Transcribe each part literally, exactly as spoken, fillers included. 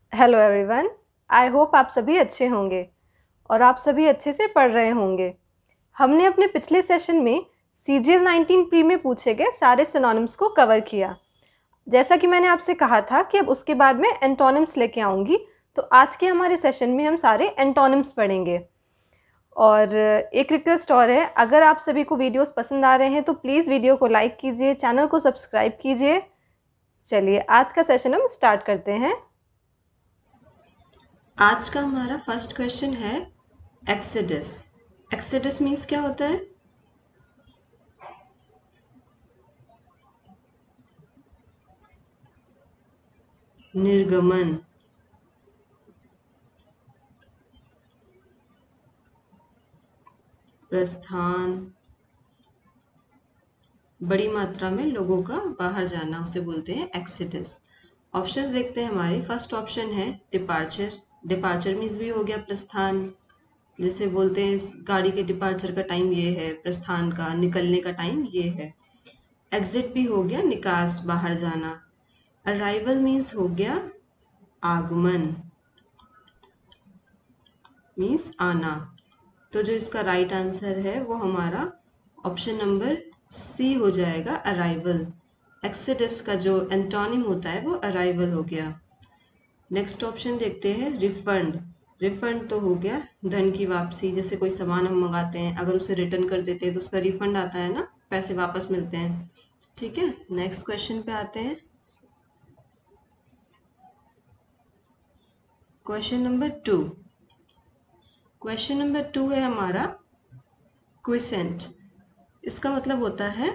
Hello everyone. I hope आप सभी अच्छे होंगे और आप सभी अच्छे से पढ़ रहे होंगे। हमने अपने पिछले सेशन में C G L nineteen pre में पूछे गए सारे सिनोनिम्स को कवर किया। जैसा कि मैंने आपसे कहा था कि अब उसके बाद मैं एंटोनिम्स लेके आऊँगी, तो आज के हमारे सेशन में हम सारे एंटोनिम्स पढ़ेंगे। और एक रिक्वेस्ट और है, अगर आप सभी को वीडियोस पसंद आ रहे हैं तो प्लीज़ वीडियो को लाइक कीजिए, चैनल को सब्सक्राइब कीजिए। चलिए आज का सेशन हम स्टार्ट करते हैं। आज का हमारा फर्स्ट क्वेश्चन है एक्सेडस। एक्सेडस मीन्स क्या होता है? निर्गमन। प्रस्थान। बड़ी मात्रा में लोगों का बाहर जाना उसे बोलते हैं एक्सेडस। ऑप्शंस देखते हैं हमारे। फर्स्ट ऑप्शन है डिपार्चर। डिपार्चर मीन्स भी हो गया प्रस्थान, जैसे बोलते हैं इस गाड़ी के डिपार्चर का टाइम ये है, प्रस्थान का निकलने का टाइम ये है। एग्जिट भी हो गया निकास, बाहर जाना। अराइवल मीन्स हो गया आगमन, मीन्स आना। तो जो इसका राइट आंसर है वो हमारा ऑप्शन नंबर सी हो जाएगा, अराइवल। एक्सेडस का जो एंटोनिम होता है वो अराइवल हो गया। नेक्स्ट ऑप्शन देखते हैं रिफंड। रिफंड तो हो गया धन की वापसी, जैसे कोई सामान हम मंगाते हैं, अगर उसे रिटर्न कर देते हैं तो उसका रिफंड आता है ना, पैसे वापस मिलते हैं। ठीक है, नेक्स्ट क्वेश्चन पे आते हैं। Question number two. Question number two है हमारा क्विसेंट। इसका मतलब होता है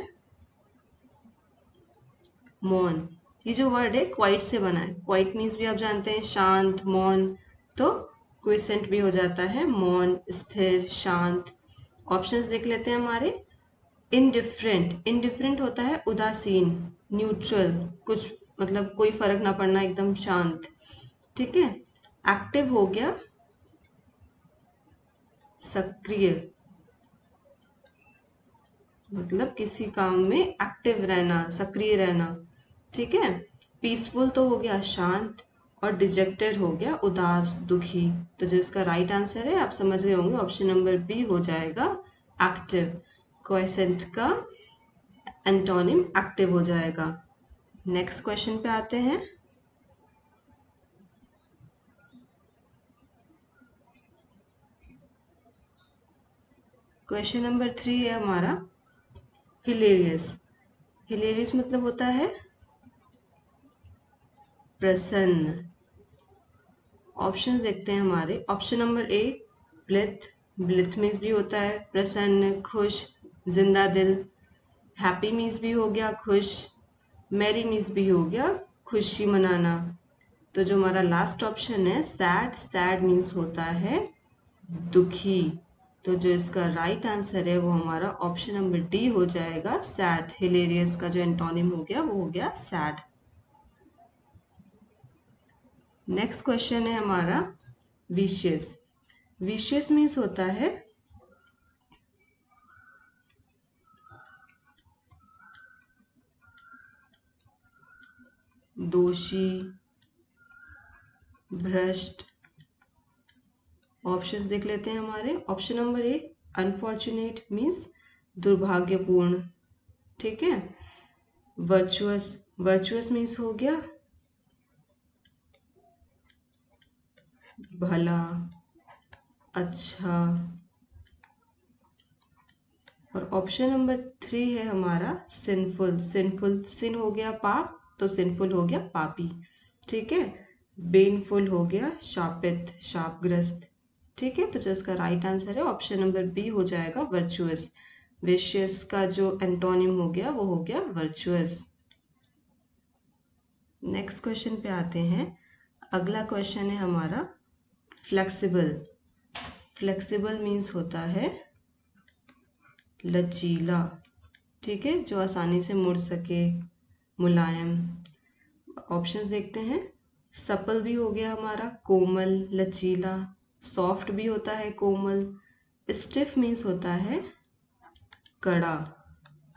मौन। ये जो वर्ड है क्वाइट से बना है। क्वाइट मीन्स भी आप जानते हैं शांत, मौन। तो क्विसेंट भी हो जाता है मौन, स्थिर, शांत। ऑप्शंस देख लेते हैं हमारे। इनडिफरेंट। इनडिफरेंट होता है उदासीन, न्यूट्रल, कुछ मतलब कोई फर्क ना पड़ना, एकदम शांत। ठीक है। एक्टिव हो गया सक्रिय, मतलब किसी काम में एक्टिव रहना, सक्रिय रहना। ठीक है। पीसफुल तो हो गया शांत, और डिजेक्टेड हो गया उदास, दुखी। तो जो इसका राइट आंसर है आप समझ गए होंगे, ऑप्शन नंबर बी हो जाएगा, एक्टिव। क्वेसेंट का एंटोनिम एक्टिव हो जाएगा। नेक्स्ट क्वेश्चन पे आते हैं। क्वेश्चन नंबर थ्री है हमारा हिलेरियस। हिलेरियस मतलब होता है प्रसन्न। ऑप्शन देखते हैं हमारे। Option number A blithe. Blithe means भी होता है प्रसन्न, खुश, जिंदा दिल। हैप्पी मीन्स भी हो गया खुश। मैरी मीन्स भी हो गया खुशी मनाना। तो जो हमारा लास्ट ऑप्शन है सैड, सैड मीन्स होता है दुखी। तो जो इसका राइट आंसर है वो हमारा ऑप्शन नंबर डी हो जाएगा, सैड। हिलेरियस का जो एंटोनिम हो गया वो हो गया सैड। नेक्स्ट क्वेश्चन है हमारा विशियस। विशियस मीन्स होता है दोषी, भ्रष्ट। ऑप्शंस देख लेते हैं हमारे। Option number A unfortunate means दुर्भाग्यपूर्ण। ठीक है। वर्चुअस। वर्चुअस मीन्स हो गया भला, अच्छा। और ऑप्शन नंबर थ्री है हमारा सिंफुल। सिंफुल, सिन हो गया पाप, तो सिंफुल हो गया पापी। ठीक है। बेनफुल हो गया शापित, शापग्रस्त। ठीक है। तो जो इसका राइट आंसर है ऑप्शन नंबर बी हो जाएगा, वर्चुअस। विशियस का जो एंटोनिम हो गया वो हो गया वर्चुअस। नेक्स्ट क्वेश्चन पे आते हैं। अगला क्वेश्चन है हमारा फ्लेक्सिबल। फ्लेक्सिबल मीन्स होता है लचीला। ठीक है, जो आसानी से मुड़ सके, मुलायम। ऑप्शंस देखते हैं। सपल भी हो गया हमारा कोमल, लचीला। सॉफ्ट भी होता है कोमल। स्टिफ मीन्स होता है कड़ा,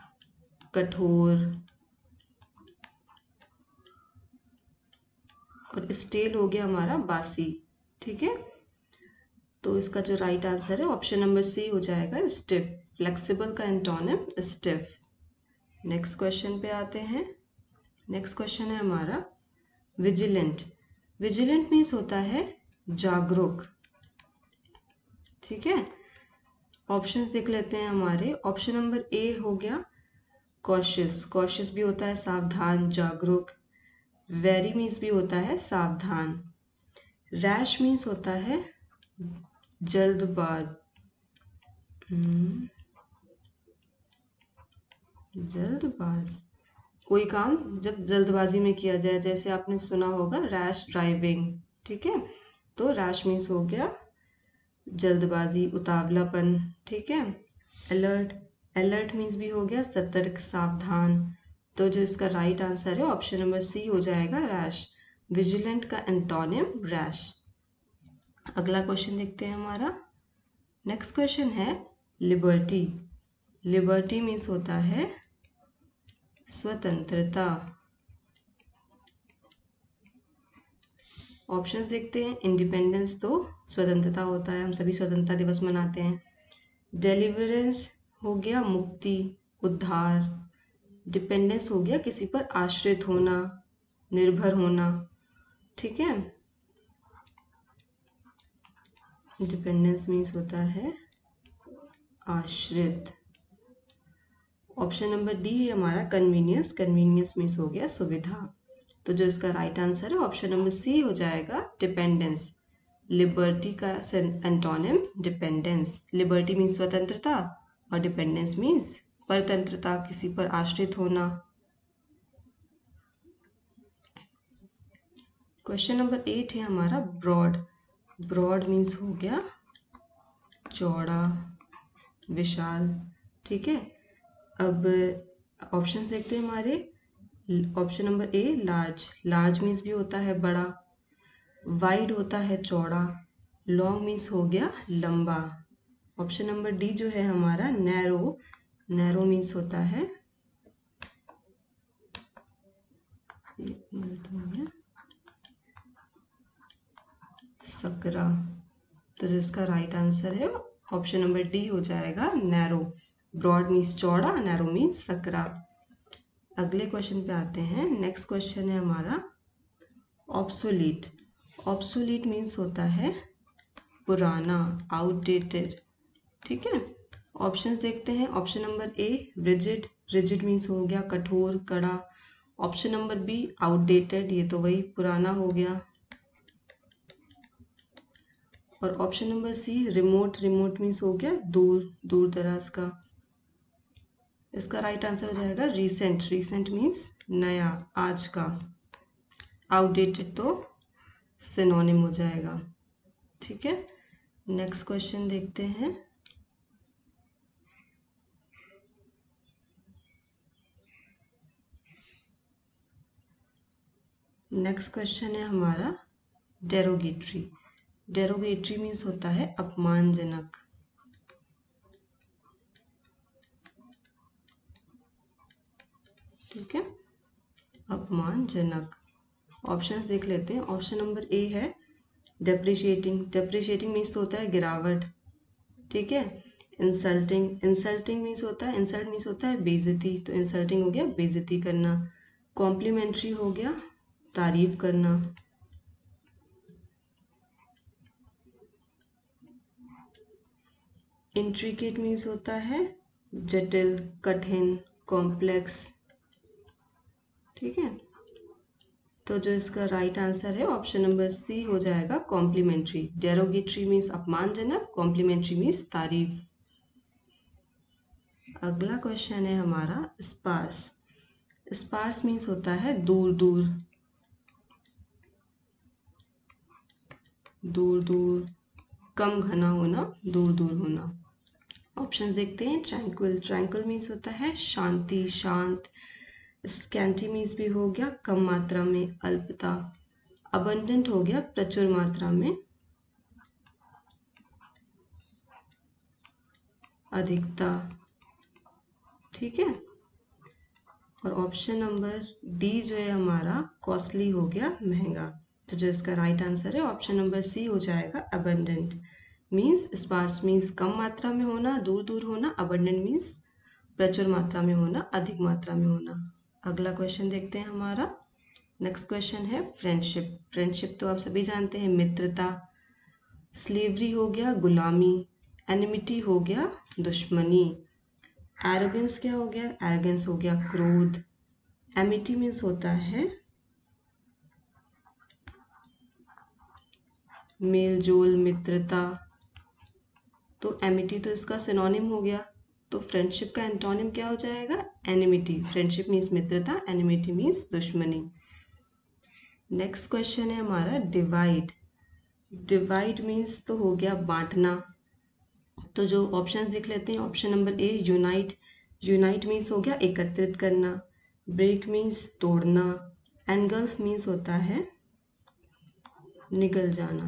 कठोर। और स्टेल हो गया हमारा बासी। ठीक है, तो इसका जो राइट आंसर है ऑप्शन नंबर सी हो जाएगा, स्टिफ। फ्लेक्सिबल का एंटोनिम स्टिफ। नेक्स्ट क्वेश्चन पे आते हैं। नेक्स्ट क्वेश्चन है हमारा विजिलेंट। विजिलेंट मीन्स होता है जागरूक। ठीक है, ऑप्शंस देख लेते हैं हमारे। ऑप्शन नंबर ए हो गया कॉशियस। कॉशियस भी होता है सावधान, जागरूक। वेरी मीन्स भी होता है सावधान। रैश मीन्स होता है जल्दबाज। जल्दबाज, कोई काम जब जल्दबाजी में किया जाए, जैसे आपने सुना होगा रैश ड्राइविंग। ठीक है, तो रैश मीन्स हो गया जल्दबाजी, उतावलापन। ठीक है, अलर्ट। अलर्ट मीन्स भी हो गया सतर्क, सावधान। तो जो इसका राइट आंसर है ऑप्शन नंबर सी हो जाएगा, रैश। विजिलेंट का एंटोनिम रैश। अगला क्वेश्चन देखते हैं हमारा। नेक्स्ट क्वेश्चन है लिबर्टी। लिबर्टी मीन्स होता है स्वतंत्रता। ऑप्शंस देखते हैं। इंडिपेंडेंस तो स्वतंत्रता होता है, हम सभी स्वतंत्रता दिवस मनाते हैं। डेलिवरेंस हो गया मुक्ति, उद्धार। डिपेंडेंस हो गया किसी पर आश्रित होना, निर्भर होना। ठीक है, डिपेंडेंस मीन्स होता है आश्रित। ऑप्शन नंबर डी है हमारा कन्वीनियंस। कन्वीनियंस मीन्स हो गया सुविधा। तो जो इसका राइट आंसर है ऑप्शन नंबर सी हो जाएगा, डिपेंडेंस। लिबर्टी का एंटोनिम डिपेंडेंस। लिबर्टी मीन्स स्वतंत्रता और डिपेंडेंस मीन्स परतंत्रता, किसी पर आश्रित होना। क्वेश्चन नंबर एट है हमारा ब्रॉड। ब्रॉड मीन्स हो गया चौड़ा, विशाल। ठीक है, अब ऑप्शंस देखते हैं हमारे। Option number A large. Large means भी होता है बड़ा। वाइड होता है चौड़ा। लॉन्ग मीन्स हो गया लंबा। ऑप्शन नंबर डी जो है हमारा नैरो। नैरो मीन्स होता है सकरा। तो जो इसका राइट आंसर है ऑप्शन नंबर डी हो जाएगा, नैरो। ब्रॉड मीन्स चौड़ा, नैरो मीन्स सकरा। अगले क्वेश्चन पे आते हैं। नेक्स्ट क्वेश्चन है हमारा ऑब्सोलीट। ऑब्सोलीट मीन्स होता है पुराना, आउटडेटेड। ठीक है, ऑप्शंस देखते हैं। Option number A rigid. Rigid means हो गया कठोर, कड़ा। ऑप्शन नंबर बी आउटडेटेड, ये तो वही पुराना हो गया। और option number C remote. Remote means हो गया दूर, दूर दराज का। इसका राइट आंसर हो जाएगा रीसेंट। रीसेंट मीन्स नया, आज का। आउटडेटेड तो सिनोनिम हो जाएगा। ठीक है, नेक्स्ट क्वेश्चन देखते हैं। नेक्स्ट क्वेश्चन है हमारा डेरोगेटरी। डेरोगेटरी मीन्स होता है अपमानजनक। ठीक है, अपमानजनक। ऑप्शंस देख लेते हैं। ऑप्शन नंबर ए है डेप्रिशिएटिंग। डेप्रिशिएटिंग मीन्स होता है गिरावट। ठीक है, इंसल्टिंग। इंसल्टिंग मीन्स होता है, इंसल्ट मीन्स होता है बेइज्जती, तो इंसल्टिंग हो गया बेइज्जती करना। कॉम्प्लीमेंट्री हो गया तारीफ करना। इंट्रिकेट मीन्स होता है जटिल, कठिन, कॉम्प्लेक्स। ठीक है, तो जो इसका राइट आंसर है ऑप्शन नंबर सी हो जाएगा, कॉम्प्लीमेंट्री। डेरोगेटरी मीन्स अपमानजनक, कॉम्प्लीमेंट्री मीन्स तारीफ। अगला क्वेश्चन है हमारा स्पार्स। स्पार्स मीन्स होता है दूर दूर, दूर दूर, कम घना होना, दूर दूर होना। ऑप्शंस देखते हैं। ट्रैंक्विल। ट्रैंक्विल मीन्स होता है शांति, शांत। स्कैंटी मीन्स भी हो गया कम मात्रा में, अल्पता। अबंडेंट हो गया प्रचुर मात्रा में, अधिकता। ठीक है, और ऑप्शन नंबर डी जो है हमारा कॉस्टली हो गया महंगा। तो जो इसका राइट आंसर है ऑप्शन नंबर सी हो जाएगा अबंडेंट। मीन्स स्पार्स मीन्स कम मात्रा में होना, दूर दूर होना। अबंडेंट मीन्स प्रचुर मात्रा में होना, अधिक मात्रा में होना। अगला क्वेश्चन देखते हैं हमारा। नेक्स्ट क्वेश्चन है फ्रेंडशिप। फ्रेंडशिप तो आप सभी जानते हैं, मित्रता। स्लेवरी हो गया गुलामी। एनिमिटी हो गया दुश्मनी। एरोगेंस क्या हो गया? एरोगेंस हो गया क्रोध। एमिटी मीन्स होता है मेल जोल, मित्रता। तो एमिटी तो इसका सिनोनिम हो गया, तो फ्रेंडशिप का एंटोनिम क्या हो जाएगा? एनिमिटी। फ्रेंडशिप मीन्स मित्रता, एनिमिटी मीन्स दुश्मनी। नेक्स्ट क्वेश्चन है हमारा डिवाइड। डिवाइड मीन्स तो हो गया बांटना। तो जो ऑप्शन देख लेते हैं, option number A unite. Unite means हो गया एकत्रित करना। ब्रेक मीन्स तोड़ना। एनगल्फ मीन्स होता है निगल जाना,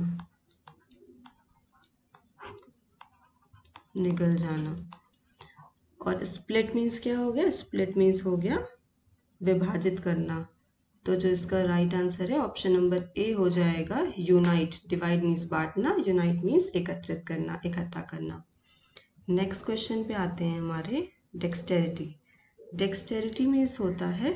निगल जाना। और स्प्लिट मीन्स क्या हो गया? स्प्लिट मीन्स हो गया विभाजित करना। तो जो इसका राइट आंसर है ऑप्शन नंबर ए हो जाएगा यूनाइट। डिवाइड मीन्स बांटना, यूनाइट मीन्स एकत्रित करना, इकट्ठा करना। नेक्स्ट क्वेश्चन पे आते हैं हमारे डेक्सटेरिटी। डेक्सटेरिटी मीन्स होता है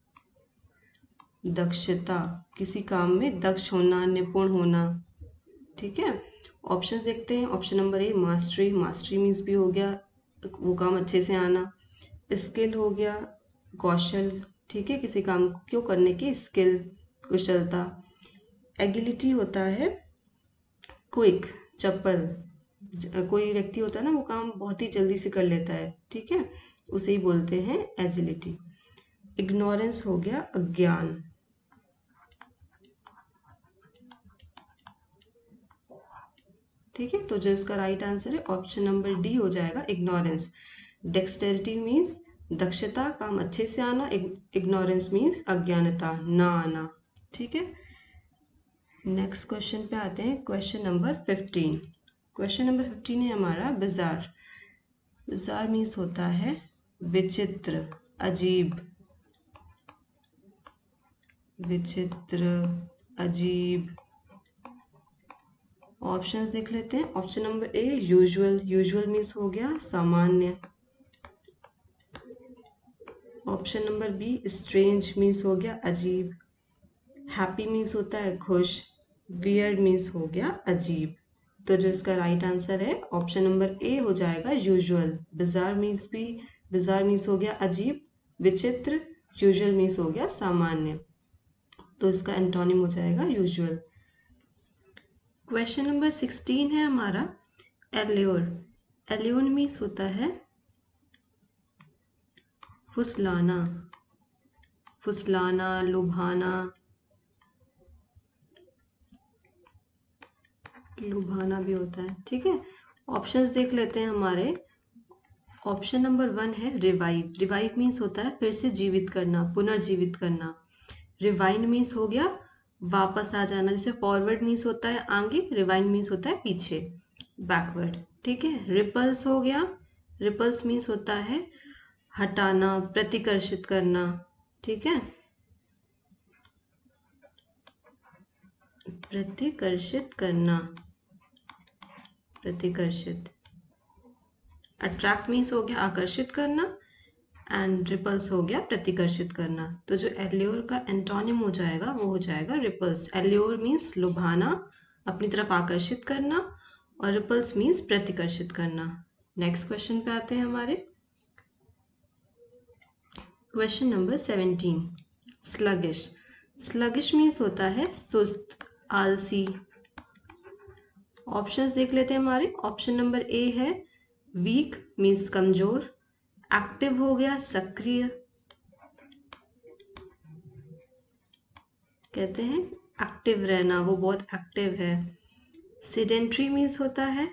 दक्षता, किसी काम में दक्ष होना, निपुण होना। ठीक है, ऑप्शंस देखते हैं। Option number A mastery. Mastery means भी हो गया वो काम अच्छे से आना। स्किल हो गया कौशल, ठीक है, किसी काम को करने की स्किल, कुशलता। एगिलिटी होता है क्विक, चपल। कोई व्यक्ति होता है ना, वो काम बहुत ही जल्दी से कर लेता है, ठीक है, उसे ही बोलते हैं एजिलिटी। इग्नोरेंस हो गया अज्ञान। ठीक है, तो जो इसका राइट आंसर है ऑप्शन नंबर डी हो जाएगा इग्नोरेंस। डेक्सटेरिटी मीन्स दक्षता, काम अच्छे से आना। इग्नोरेंस मीन्स अज्ञानता, ना आना। ठीक है, नेक्स्ट क्वेश्चन पे आते हैं। Question number fifteen. Question number fifteen है हमारा बिजार। बिजार मीन्स होता है विचित्र, अजीब। विचित्र, अजीब। ऑप्शंस देख लेते हैं। Option number A usual. Usual means हो गया सामान्य। Option number B strange means हो गया अजीब। हैप्पी मीन्स होता है खुश। वियर्ड मीन्स हो गया अजीब। तो जो इसका राइट आंसर है ऑप्शन नंबर ए हो जाएगा यूजुअल। बिजार मीन्स भी बिजार मीन्स हो गया अजीब, विचित्र। यूजुअल मीन्स हो गया सामान्य, तो इसका एंटोनिम हो जाएगा यूजुअल। क्वेश्चन नंबर सिक्सटीन है हमारा एल्योर। एल्योर मीन्स होता है फुसलाना, फुसलाना, लुभाना। लुभाना भी होता है, ठीक है। ऑप्शंस देख लेते हैं हमारे। ऑप्शन नंबर वन है रिवाइव। रिवाइव मीन्स होता है फिर से जीवित करना, पुनर्जीवित करना। रिवाइंड मीन्स हो गया वापस आ जाना, जैसे फॉरवर्ड मीन्स होता है आगे, रिवाइंड मीन्स होता है पीछे, बैकवर्ड। ठीक है, रिपल्स हो गया। रिपल्स मीन्स होता है हटाना, प्रतिकर्षित करना। ठीक है, प्रतिकर्षित करना, प्रतिकर्षित। अट्रैक्ट मीन्स हो गया आकर्षित करना, एंड रिपल्स हो गया प्रतिकर्षित करना। तो जो एल्योर का एंटोनिम हो जाएगा वो हो जाएगा रिपल्स। एल्योर मीन्स लुभाना, अपनी तरफ आकर्षित करना, और रिपल्स मीन्स प्रतिकर्षित करना। नेक्स्ट क्वेश्चन पे आते हैं हमारे। Question number seventeen, sluggish. Sluggish means होता है सुस्त, आलसी। ऑप्शंस देख लेते हैं हमारे। ऑप्शन नंबर ए है वीक मीन्स कमजोर। एक्टिव हो गया सक्रिय, कहते हैं एक्टिव रहना, वो बहुत एक्टिव है। सेडेंट्री मीन्स होता है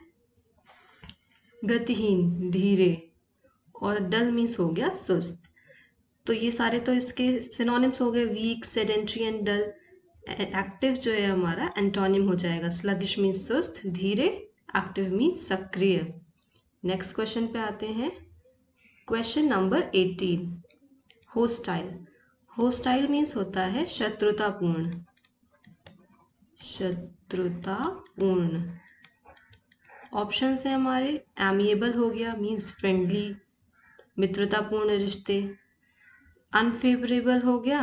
गतिहीन, धीरे। और डल मीन्स हो गया सुस्त। तो ये सारे तो इसके सिनोनिम्स हो गए, weak, sedentary and dull. Active जो है हमारा एंटोनिम हो जाएगा स्लगिश मीन्स सुस्त, धीरे। एक्टिव मीन्स सक्रिय। नेक्स्ट क्वेश्चन पे आते हैं। Question number eighteen, hostile. Hostile means होता है शत्रुतापूर्ण। शत्रुतापूर्ण। ऑप्शन है हमारे एमिएबल हो गया मीन्स फ्रेंडली, मित्रतापूर्ण रिश्ते। अनफेवरेबल हो गया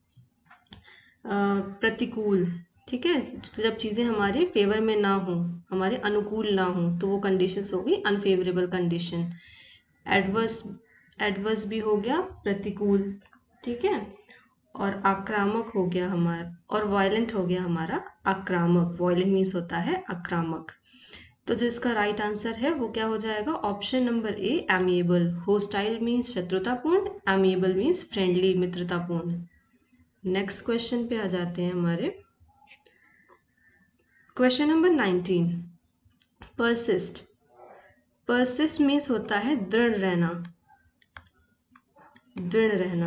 प्रतिकूल, ठीक है, तो जब चीजें हमारे फेवर में ना हो, हमारे अनुकूल ना हो, तो वो कंडीशंस होगी अनफेवरेबल कंडीशन। एडवर्स एडवर्स भी हो गया प्रतिकूल, ठीक है, और आक्रामक हो गया हमारा, और वायलेंट हो गया हमारा आक्रामक। वायलेंट मीन्स होता है आक्रामक। तो जो इसका राइट आंसर है वो क्या हो जाएगा, option number A amiable. Hostile means शत्रुतापूर्ण, एमिएबल मीन्स फ्रेंडली, मित्रतापूर्ण। नेक्स्ट क्वेश्चन पे आ जाते हैं हमारे। Question number nineteen, persist. Persist means होता है दृढ़ रहना, दृढ़ रहना।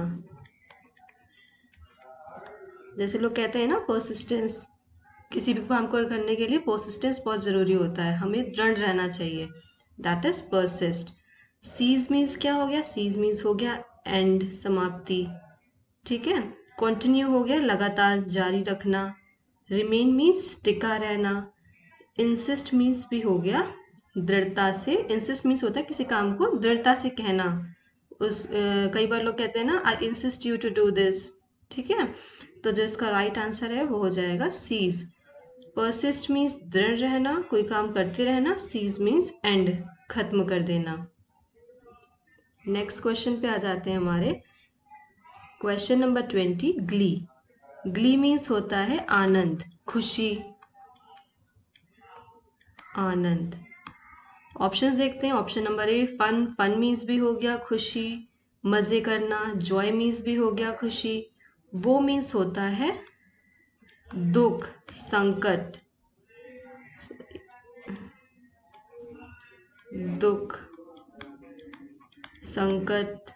जैसे लोग कहते हैं ना परसिस्टेंस, किसी भी काम को करने के लिए परसिस्टेंस बहुत जरूरी होता है, हमें दृढ़ रहना चाहिए, that is persist. Cease means क्या हो गया, सीज मीन्स हो गया एंड, समाप्ति, ठीक है। कंटिन्यू हो गया लगातार जारी रखना। रिमेन मीन्स टिका रहना। इंसिस्ट मीन्स भी हो गया दृढ़ता से। इंसिस्ट मीन्स होता है किसी काम को दृढ़ता से कहना। उस uh, कई बार लोग कहते हैं ना I insist you to do this, ठीक है, तो जो इसका राइट आंसर है वो हो जाएगा सीज। परसिस्ट मीन्स दृढ़ रहना, कोई काम करते रहना। सीज मीन्स एंड, खत्म कर देना। नेक्स्ट क्वेश्चन पे आ जाते हैं हमारे। Question number twenty, glee. Glee means होता है आनंद, खुशी, आनंद। ऑप्शंस देखते हैं। Option number A fun, fun means भी हो गया खुशी, मजे करना। जॉय मीन्स भी हो गया खुशी। वो मीन्स होता है दुख, संकट, दुख, संकट।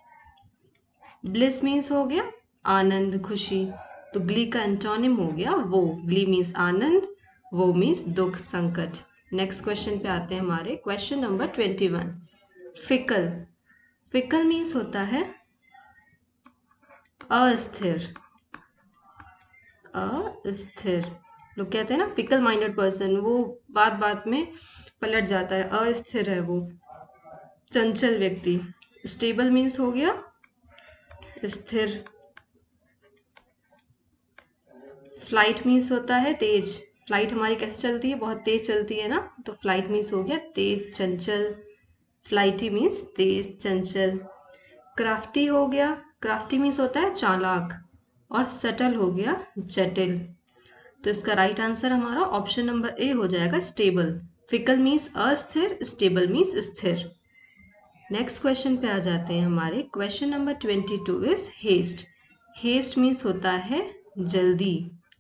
ब्लिस मीन्स हो गया आनंद, खुशी, तो ग्ली का एंटोनिम हो गया वो। ग्ली मीन्स आनंद, वो मीन्स दुख, संकट। नेक्स्ट क्वेश्चन पे आते हैं हमारे। Question number twenty one, fickle. Fickle means होता है अस्थिर, अस्थिर। लोग कहते हैं ना फिकल माइंडेड पर्सन, वो बात बात में पलट जाता है, अस्थिर है वो, चंचल व्यक्ति। स्टेबल मीन्स हो गया स्थिर। फ्लाइट मीन्स होता है तेज। फ्लाइट हमारी कैसे चलती है, बहुत तेज चलती है ना, तो फ्लाइट मीन्स हो गया तेज, चंचल। फ्लाइटी मीन्स तेज, चंचल। क्राफ्टी हो गया, क्राफ्टी मीन्स होता है चालाक, और सटल हो गया जटिल। तो इसका राइट आंसर हमारा ऑप्शन नंबर ए हो जाएगा स्टेबल। फिकल मीन्स अस्थिर, स्टेबल मीन्स स्थिर। नेक्स्ट क्वेश्चन पे आ जाते हैं हमारे। Question number twenty two is haste. Haste means होता है जल्दी,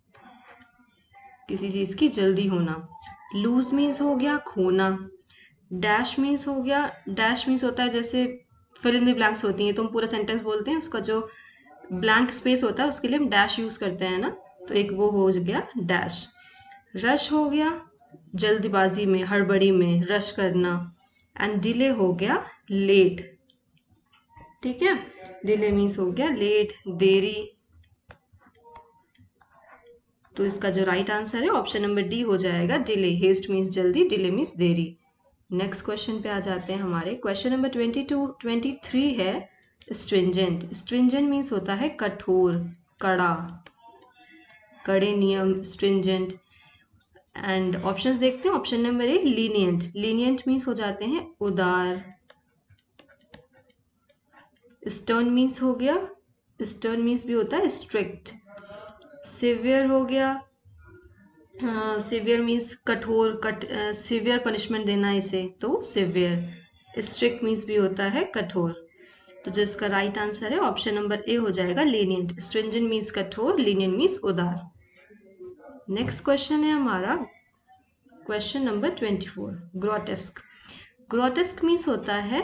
किसी चीज की जल्दी होना। लूज मीन्स हो गया खोना। डैश मीन्स हो गया, डैश मीन्स होता है जैसे फिल इन द ब्लैंक्स होती हैं, तो हम पूरा सेंटेंस बोलते हैं, उसका जो ब्लैंक स्पेस होता है उसके लिए हम डैश यूज करते हैं ना, तो एक वो हो गया डैश। रश हो गया जल्दबाजी में, हड़बड़ी में रश करना। एंड डिले हो गया लेट, ठीक है, डिले मीन्स हो गया लेट, देरी। तो इसका जो राइट आंसर है ऑप्शन नंबर डी हो जाएगा डिले। हेस्ट मीन्स जल्दी, डिले मीन्स देरी। नेक्स्ट क्वेश्चन पे आ जाते हैं हमारे। Question number twenty two twenty three है स्ट्रिंजेंट। स्ट्रिंजेंट मीन्स होता है कठोर, कड़ा, कड़े नियम, स्ट्रिंजेंट। एंड ऑप्शंस देखते हैं। Option number A lenient. Lenient means हो जाते हैं उदार। स्टर्न मीन्स हो गया, स्टर्न मीन्स भी होता है स्ट्रिक्ट। सिवियर हो गया, सिवियर मीन्स कठोर, कट सिवियर पनिशमेंट देना इसे, तो सिवियर। स्ट्रिक्ट मीन्स भी होता है कठोर। तो जो इसका राइट आंसर है ऑप्शन नंबर ए हो जाएगा लीनियंट। स्ट्रिंजेंट मीन्स कठोर, लीनियंट मीन्स उदार। नेक्स्ट क्वेश्चन है हमारा question number twenty four, grotesque. Grotesque means होता है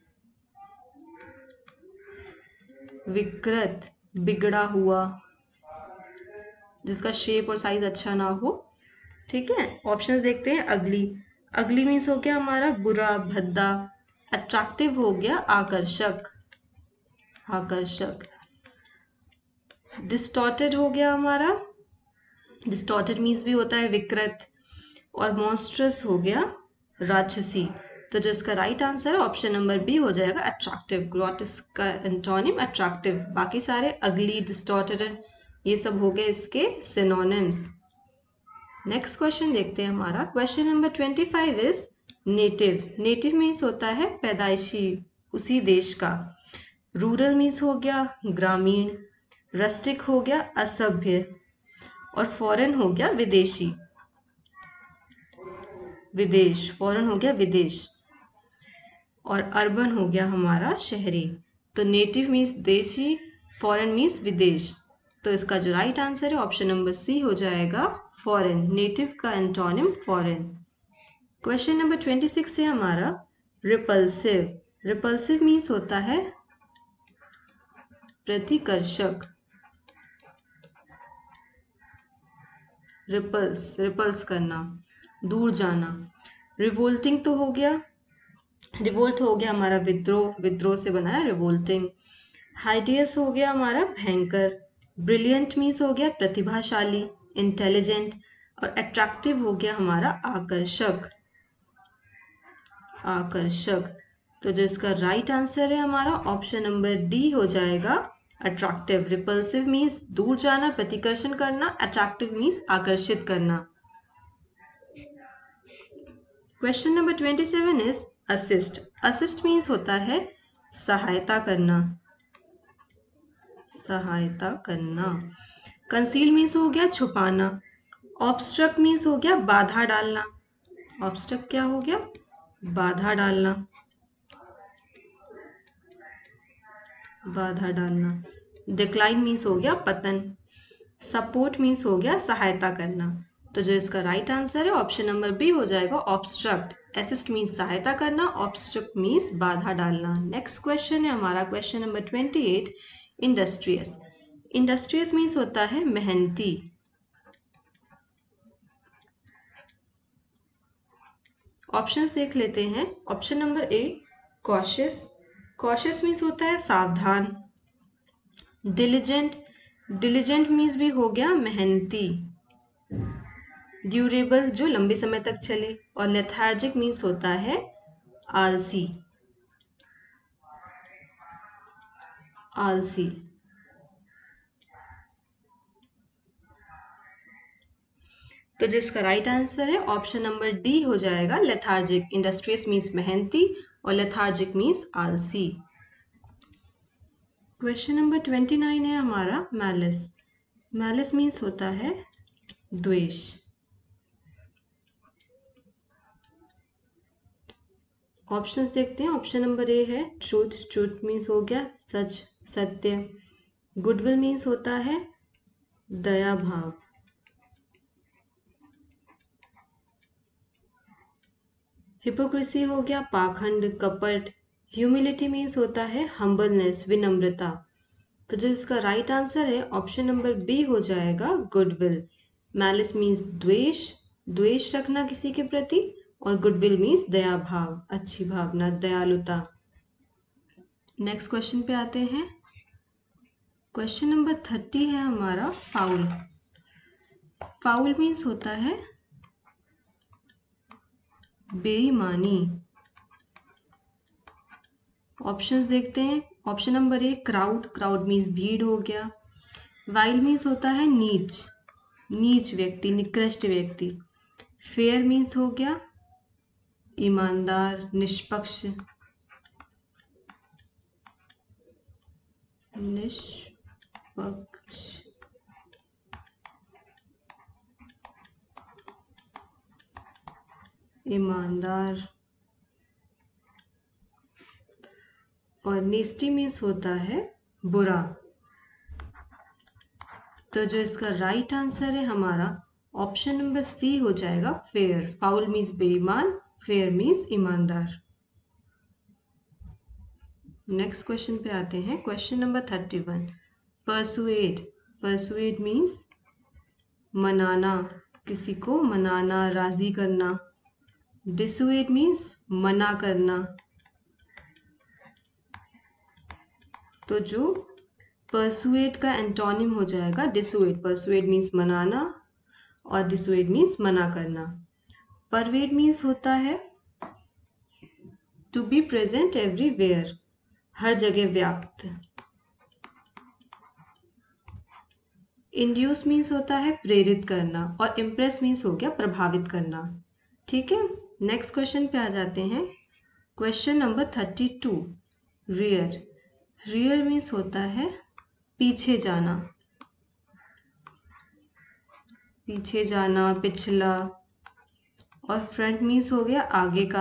विकृत, बिगड़ा हुआ, जिसका शेप और साइज अच्छा ना हो, ठीक है। ऑप्शन देखते हैं। अगली, अगली मीन्स हो गया हमारा बुरा, भद्दा। अट्रैक्टिव हो गया आकर्षक, आकर्षक। डिस्टॉर्टेड हो गया हमारा डिस्टॉर्टेड मीन्स भी होता है विकृत, और मॉन्स्ट्रस हो गया राक्षसी। तो जो इसका राइट आंसर है ऑप्शन नंबर बी हो जाएगा अट्रैक्टिव। ग्रोटेस्क का एंटोनिम अट्रैक्टिव, बाकी सारे अगली, डिस्टॉर्टेड, ये सब हो गए इसके सिनोनिम्स। नेक्स्ट क्वेश्चन देखते हैं हमारा। Question number twenty five is native. Native means होता है पैदाइशी, उसी देश का। रूरल मीन्स हो गया ग्रामीण, रस्टिक हो गया असभ्य, और फॉरेन हो गया विदेशी। विदेश, फॉरेन हो गया विदेश, और अर्बन हो गया हमारा शहरी। तो नेटिव मीन्स देशी, फॉरेन मीन्स विदेश। तो इसका जो राइट आंसर है ऑप्शन नंबर सी हो जाएगा फॉरेन। नेटिव का antonym foreign. Question number twenty six है हमारा रिपल्सिव। रिपल्सिव मीन्स होता है प्रतिकर्षक। रिपल्स, रिपल्स करना, दूर जाना। रिवोल्टिंग तो हो गया, रिवोल्ट हो गया हमारा विद्रोह, विद्रोह से बना है रिवोल्टिंग। हाइडियस हो गया हमारा भयंकर। ब्रिलियंट मीन्स हो गया प्रतिभाशाली, इंटेलिजेंट, और अट्रैक्टिव हो गया हमारा आकर्षक, आकर्षक। तो जो इसका राइट आंसर है हमारा ऑप्शन नंबर डी हो जाएगा अट्रैक्टिव। रिपल्सिव मीन्स दूर जाना, प्रतिकर्षण करना, अट्रैक्टिव मीन्स आकर्षित करना। Question number twenty seven is assist. Assist means होता है सहायता करना, सहायता करना। कंसील मीन्स हो गया छुपाना। ऑब्स्ट्रक्ट मीन्स हो गया बाधा डालना। ऑब्स्ट्रक्ट क्या हो गया? बाधा डालना, बाधा डालना। डिक्लाइन मीन्स हो गया पतन। सपोर्ट मीन्स हो गया सहायता करना। तो जो इसका राइट आंसर है ऑप्शन नंबर बी हो जाएगा ऑब्स्ट्रक्ट। असिस्ट मीन्स सहायता करना, ऑब्स्ट्रक्ट मीन्स बाधा डालना। नेक्स्ट क्वेश्चन है हमारा question number twenty eight industrious. Industrious means होता है मेहनती। ऑप्शंस देख लेते हैं। Option number A cautious. Cautious means होता है सावधान। डिलिजेंट, डिलिजेंट मीन्स भी हो गया मेहनती। ड्यूरेबल, जो लंबे समय तक चले। और लेथार्जिक मीन्स होता है आलसी, आलसी। तो जिसका राइट आंसर है ऑप्शन नंबर डी हो जाएगा लेथार्जिक। इंडस्ट्रियस मीन्स मेहनती और लेथार्जिक मीन्स आलसी। क्वेश्चन नंबर ट्वेंटी नाइन है हमारा मैलिस। मैलिस मीन्स होता है द्वेष। ऑप्शंस देखते हैं। ऑप्शन नंबर ए है ट्रूथ। ट्रूथ मीन्स हो गया सच, सत्य। गुडविल मीन्स होता है दया भाव। हिपोक्रेसी हो गया पाखंड, कपट। ह्यूमिलिटी मीन्स होता है हम्बलनेस, विनम्रता। तो जो इसका राइट आंसर है ऑप्शन नंबर बी हो जाएगा गुडविल। मैलिस मीन्स द्वेष, द्वेष रखना किसी के प्रति, और गुडविल मीन्स दया भाव, अच्छी भावना, दयालुता। नेक्स्ट क्वेश्चन पे आते हैं। क्वेश्चन नंबर थर्टी है हमारा फाउल। फाउल मीन्स होता है बेईमानी। ऑप्शंस देखते हैं। Option number A crowd. Crowd means भीड़ हो गया। वाइल मीन्स होता है नीच, नीच व्यक्ति, निकृष्ट व्यक्ति। फेयर मीन्स हो गया ईमानदार, निष्पक्ष, निष्पक्ष। ईमानदार। और नेस्टी मीन्स होता है बुरा। तो जो इसका राइट आंसर है हमारा ऑप्शन नंबर सी हो जाएगा फेयर। फाउल मीन्स बेईमान, फेयर मीन्स ईमानदार। नेक्स्ट क्वेश्चन पे आते हैं। Question number thirty one persuade. Persuade means मनाना, किसी को मनाना, राजी करना। डिसुएड मीन्स मना करना। तो जो परसुएड का एंटोनिम हो जाएगा डिसुएड। परसुएड मीन्स मनाना, और डिसुएड मीन्स मना करना। परवेड मीन्स होता है टू बी प्रेजेंट एवरीवेयर, हर जगह व्याप्त। इंड्यूस मीन्स होता है प्रेरित करना, और इम्प्रेस मीन्स हो गया प्रभावित करना। ठीक है, नेक्स्ट क्वेश्चन पे आ जाते हैं। Question number thirty two, rear. Rear means होता है पीछे जाना, पीछे जाना, पिछला। और फ्रंट मीन्स हो गया आगे का।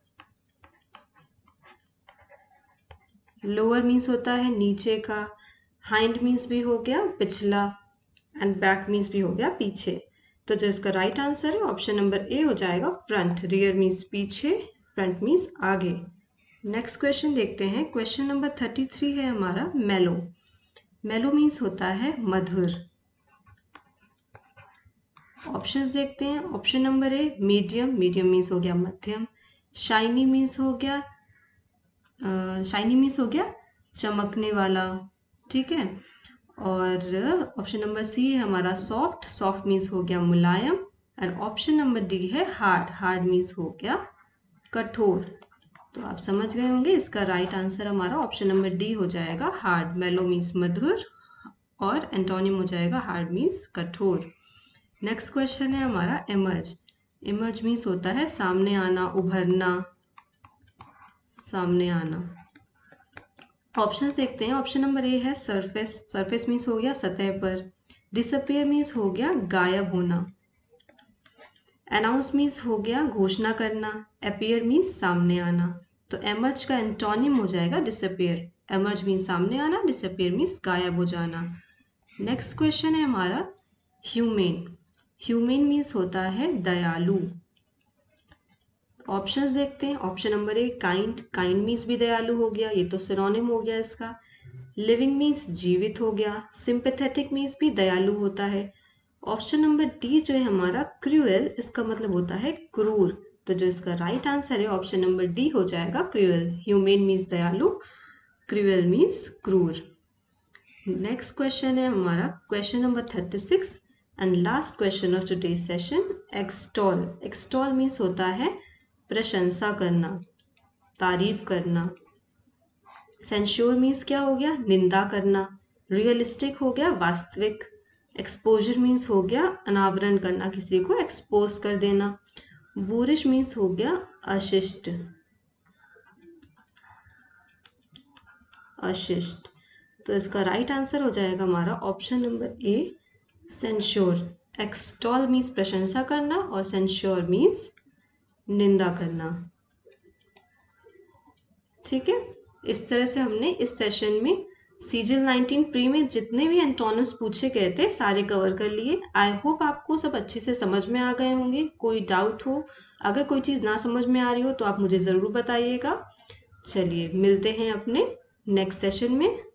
लोअर मीन्स होता है नीचे का। हाइंड मीन्स भी हो गया पिछला, एंड बैक मीन्स भी हो गया पीछे। तो जो इसका राइट आंसर है ऑप्शन नंबर ए हो जाएगा फ्रंट। रियर मीन्स पीछे, फ्रंट मीन्स आगे। नेक्स्ट क्वेश्चन देखते हैं। क्वेश्चन नंबर थर्टी थ्री है हमारा मेलो। मेलो मीन्स होता है मधुर। ऑप्शंस देखते हैं। Option number A medium, medium means हो गया मध्यम। शाइनी मीन्स हो गया शाइनी मीन्स हो गया चमकने वाला। ठीक है, और ऑप्शन नंबर सी है हमारा सॉफ्ट, सॉफ्ट मीन्स हो गया मुलायम। एंड ऑप्शन नंबर डी है हार्ड, हार्ड मीन्स हो गया कठोर। तो आप समझ गए होंगे इसका राइट आंसर हमारा ऑप्शन नंबर डी हो जाएगा हार्ड। मेलो मीन्स मधुर और एंटोनिम हो जाएगा हार्ड मीन्स कठोर। नेक्स्ट क्वेश्चन है हमारा इमर्ज। इमर्ज मीन्स होता है सामने आना, उभरना, सामने आना। ऑप्शन देखते हैं। ऑप्शन नंबर ए है सरफेस, सरफेस मीन्स हो गया सतह पर। डिसअपियर मीन्स हो गया गायब होना। अनाउंस मीन्स हो गया घोषणा करना। अपीयर मीन्स सामने आना। तो एमर्ज का एंटोनिम हो जाएगा डिसअपियर। एमर्ज मीन्स सामने आना, डिसअपियर मीन्स गायब हो जाना। नेक्स्ट क्वेश्चन है हमारा ह्यूमेन। ह्यूमेन मीन्स होता है दयालु। ऑप्शंस देखते हैं। Option number A kind, kind means भी दयालु हो गया, ये तो सिनोनिम हो गया इसका। लिविंग मीन्स जीवित हो गया। सिंपैथेटिक मीन्स भी दयालु होता है। ऑप्शन नंबर डी जो है हमारा क्रूएल, इसका मतलब होता है क्रूर। तो जो इसका राइट आंसर है ऑप्शन नंबर डी हो जाएगा क्रूएल। ह्यूमेन मीन्स दयालु, क्रूएल मीन्स क्रूर। नेक्स्ट क्वेश्चन है हमारा question number thirty six and last question of today's session. Extol. Extol means होता है प्रशंसा करना, तारीफ करना। सेंश्योर मीन्स क्या हो गया निंदा करना। रियलिस्टिक हो गया वास्तविक। एक्सपोजर मीन्स हो गया अनावरण करना, किसी को एक्सपोज कर देना। बुरिश मीन्स हो गया अशिष्ट, अशिष्ट। तो इसका राइट आंसर हो जाएगा हमारा option number A censure. Extol means प्रशंसा करना और सेंश्योर मीन्स निंदा करना। ठीक है, इस तरह से हमने इस सेशन में सीजीएल नाइनटीन प्री में जितने भी एंटोनिम्स पूछे गए थे सारे कवर कर लिए। आई होप आपको सब अच्छे से समझ में आ गए होंगे। कोई डाउट हो, अगर कोई चीज़ ना समझ में आ रही हो तो आप मुझे ज़रूर बताइएगा। चलिए मिलते हैं अपने नेक्स्ट सेशन में।